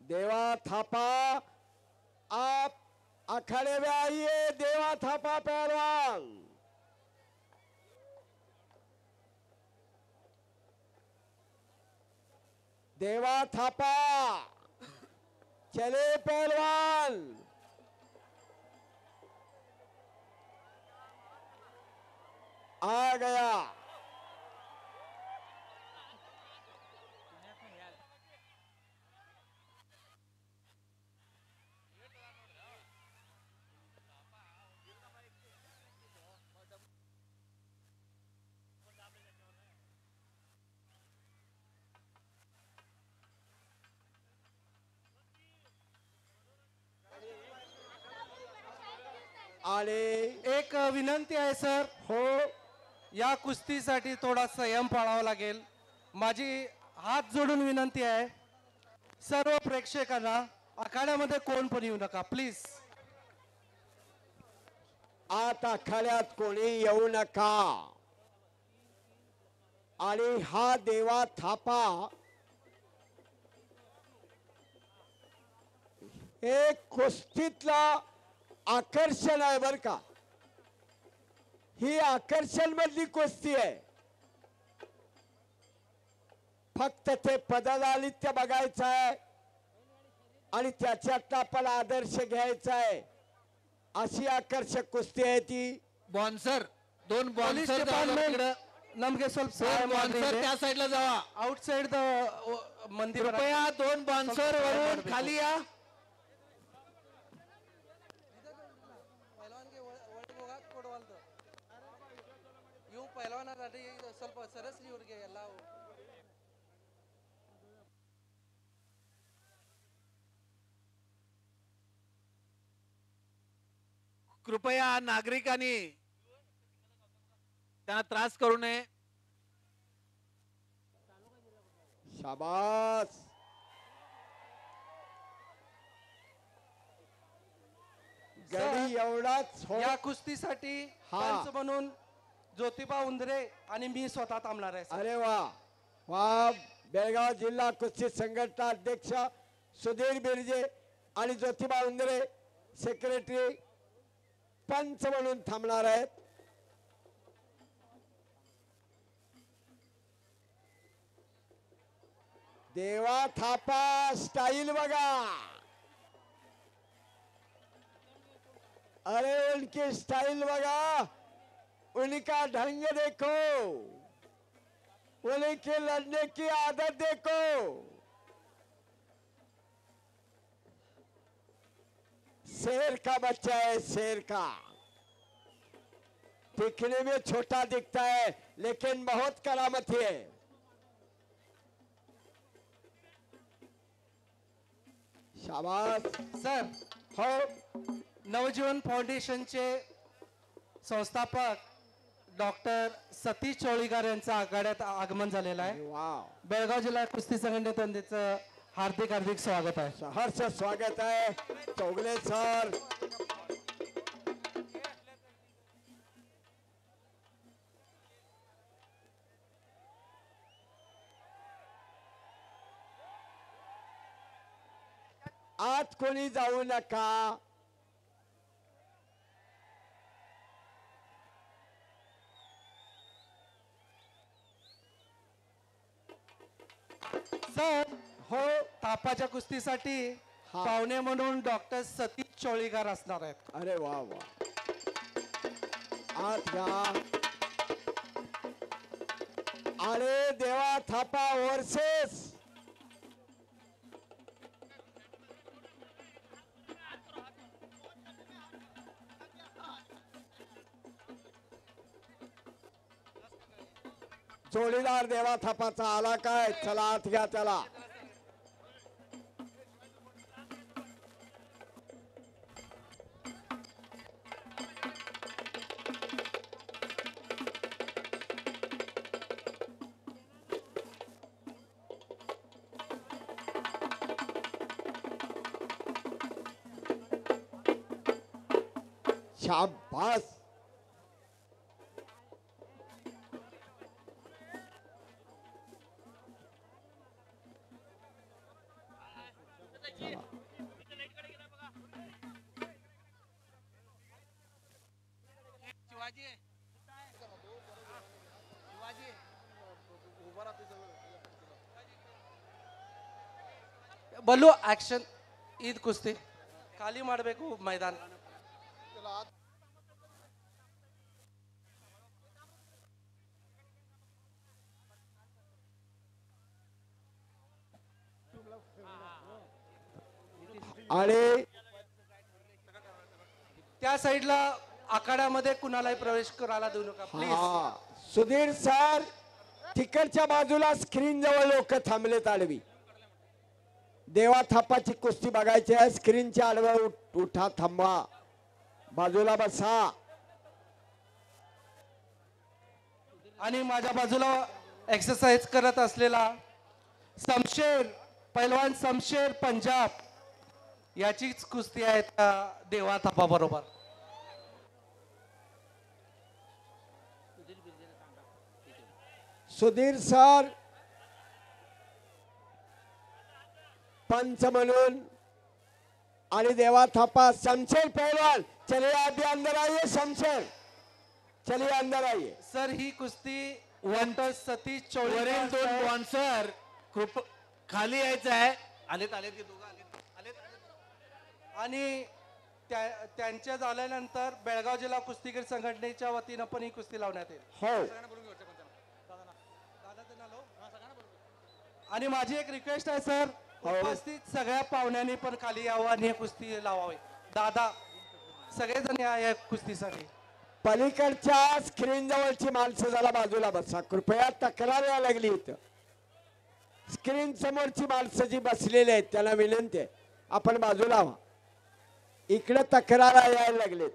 देवा थापा, आप अखाड़े में आइए। देवा थापा पहलवान, देवा थापा, चले पहलवान। आ गया। आणि एक विनंती आहे सर, हो, या कुस्तीसाठी थोडा संयम पाळावा लागेल. माझी हात जोडून विनंती आहे सर्व प्रेक्षकांना, आखाड्यामध्ये कोण पण येऊ नका प्लीज. आत आखाड्यात कोणी येऊ नका. आणि हा देवा थापा हे कुस्तीतला आकर्षण आहे बर का. ही आकर्षण मधली कुस्ती आहे. फक्त ते पदलालित्य बघायचं आहे आणि त्याच्यात आपण आदर्श घ्यायचा आहे. अशी आकर्षक कुस्ती आहे ती. बॉन्सर, दोन पोलीस बॉन्सर डिपार्टमेंट नमके दोन बॉन्सर त्या साईडला जावा. आउटसाइड द मंदिर. कृपया दोन बॉन्सर वरून खाली या. ಸ್ವಲ್ಪ ಸರಸ್ರಿ ಇವ್ರಿಗೆ ಎಲ್ಲ कृपया नागरिकांनी त्यांना त्रास करू नये. शाबास. गडी एवढाच हो. या कुस्तीसाठी हा. पंच म्हणून ज्योतिबा उंदरे आणि मी स्वतः थांबणार आहे. अरे वा वा. बेळगाव जिल्हा कुस्ती संघटना अध्यक्ष सुधीर बिरजे आणि ज्योतिबा उंदरे सेक्रेटरी पंच म्हणून थांबणार आहेत. देवा थापा स्टाईल बघा. अरे उनकी स्टाइल बघा. उनका ढंग देखो, उनके लड़ने की आदत देखो. शेर का बच्चा है, शेर का. दिखने में छोटा दिखता है लेकिन बहुत करामती है. शाबाश. सर, हो. नवजीवन फाउंडेशनचे संस्थापक डॉक्टर सतीश चोळीकर यांचं आघाड्यात आगमन झालेलं आहे. वाव. बेळगाव जिल्हा कुस्ती संघटनेचं हार्दिक हार्दिक स्वागत आहे. सहर्ष स्वागत आहे चौगले सर. आत कोणी जाऊ नका. सर, हो. तापाच्या कुस्तीसाठी हा. पाहुणे म्हणून डॉक्टर सतीश चोळीकर असणार आहेत. अरे वा वा. आत घ्या. अरे देवा थापा वर्सेस जोडीदार देवा थापाचा आला काय. चला आत घ्या त्याला. शाबास. बल्लू ऍक्शन ईद कुस्ती खाली ಮಾಡಬೇಕು मैदान आणि त्या साईडला आखाड्यामध्ये कुणालाही प्रवेश करायला देऊ नका प्लीज. हा सुधीर सर तिकडच्या बाजूला स्क्रीन जवळ लोक थांबलेत आडवी. देवा थापाची कुस्ती बघायची आहे. स्क्रीनच्या आडवं उठा थांबा बाजूला बसा. आणि माझ्या बाजूला एक्सरसाइज करत असलेला शमशेर पैलवान शमशेर पंजाब याचीच कुस्ती आहे त्या देवा थापा बरोबर. सुधीर सर पंच म्हणून आणि देवा थापा शमशेर पहलवान चलिए आप भी अंदर आइए. शमशेर चलिए अंदर आइए. सर ही कुस्ती डॉक्टर सतीश चौधरी वरील दोन स्पॉन्सर खाली यायचं आहे. आलेत आलेत की दोघं आलेत आलेत आलेत. आणि त्यांच्या झाल्यानंतर बेळगाव जिल्हा कुस्तीगीर संघटनेच्या वतीनं पण ही कुस्ती लावण्यात येईल. हो आणि माझी एक रिक्वेस्ट आहे सर उपस्थित सगळ्या पाहुण्यांनी पण खाली यावं आणि ही कुस्ती लावावी. दादा सगळेजण या कुस्तीसाठी. पलीकडच्या स्क्रीन जवळची माणसं जरा बाजूला बसा कृपया. तक्रार यायला लागली इथं. स्क्रीन समोरची माणसं जी बसलेली आहेत त्यांना विनंती आहे आपण बाजूला व्हा. इकडे तक्रार यायला लागलेत.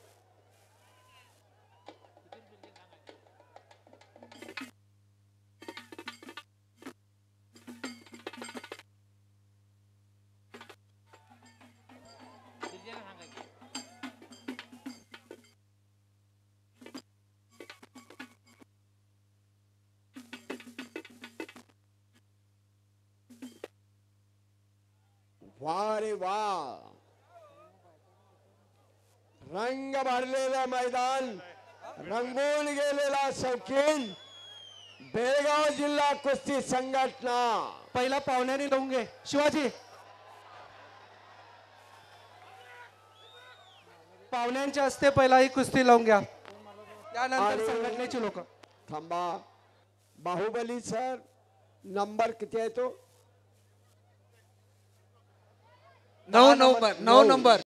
वा रे वा. रंग भरलेलं मैदान रंगून गेलेला शौकीन बेळगाव जिल्हा कुस्ती संघटना. पहिला पाहुण्यांनी लावून घे शिवाजी. पाहुण्यांच्या हस्ते पहिला ही कुस्ती लावून घ्या त्यानंतर संघटनेची लोक. थांबा. बाहुबली सर नंबर किती आहे तो? 9 नंबर